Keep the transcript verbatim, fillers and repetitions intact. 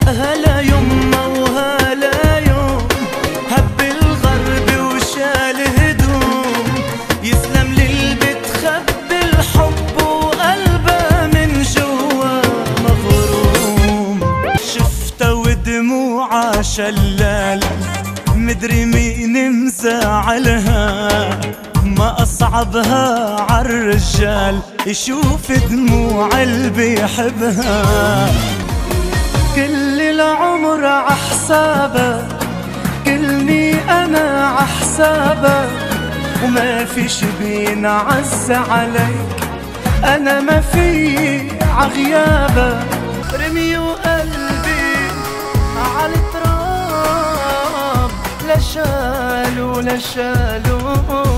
هلا يما وهلا يوم، هب الغرب وشال هدوم، يسلم للبت خب الحب وقلبه من جوا مغروم. شفته ودموعه شلال، مدري مين مزعلها، ما أصعبها عالرجال يشوف دموع اللي بيحبها. كل العمر عحسابك، كلني أنا عحسابك، وما في شي بينعز عليك، أنا ما في عغيابك. رمي قلبي عالتراب، لا شالو لا شالو